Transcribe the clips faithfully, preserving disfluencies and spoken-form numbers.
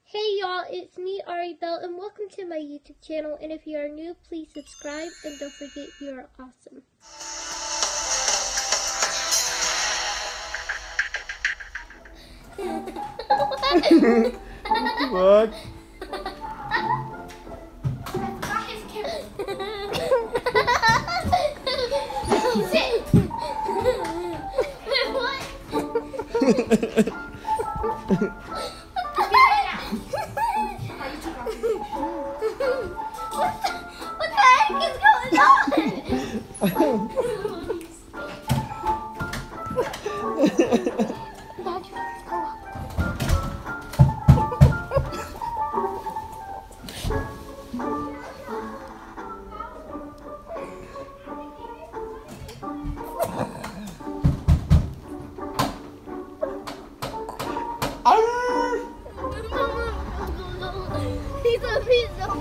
Hey y'all, it's me, Ari Bell, and welcome to my YouTube channel. And if you are new, please subscribe, and don't forget you are awesome. What? What the heck is going on? He's a piece of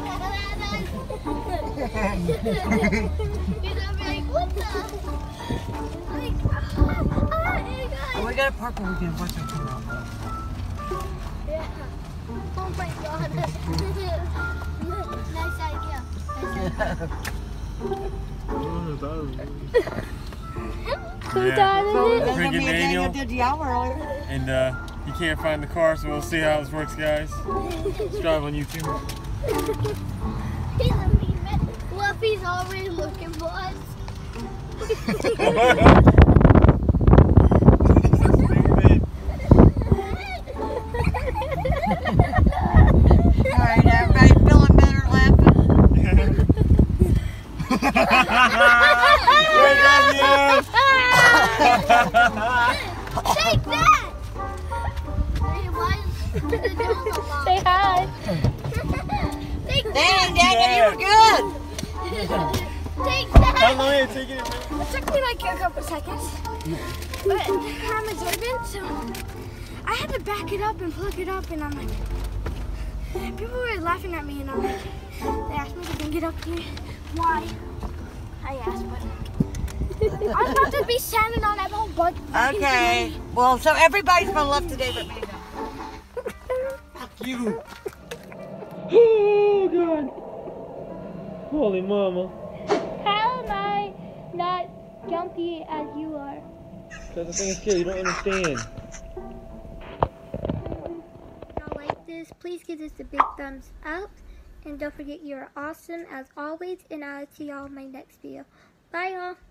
He's like, what the? Like, ah, ah, We got a park where we can watch them come out. yeah. Oh my god. Nice idea. Who Yeah. died in it? Freaking Daniel. did the hour earlier. And uh, he can't find the car, so we'll see how this works, guys. Let's drive on YouTube. He's a mean man. Fluffy's already looking for us. Alright, everybody feeling better laughing? Take that! Say hi. Take Dang, that! Daniel, you were good! Take that! long did it take you? It took me like a couple seconds, but I'm observant, so I had to back it up and plug it up, and I'm like, people were laughing at me, and I'm like, they asked me to bring it up here. Why? I asked, but I'm about to be standing on that whole bug. Okay, well, so everybody's gonna love today but me. Fuck you. Oh, God. Holy mama. How am I not jumpy as you are? Because the thing is good, you don't understand. If y'all like this, please give this a big thumbs up. And don't forget you're awesome as always. And I'll see y'all in my next video. Bye y'all.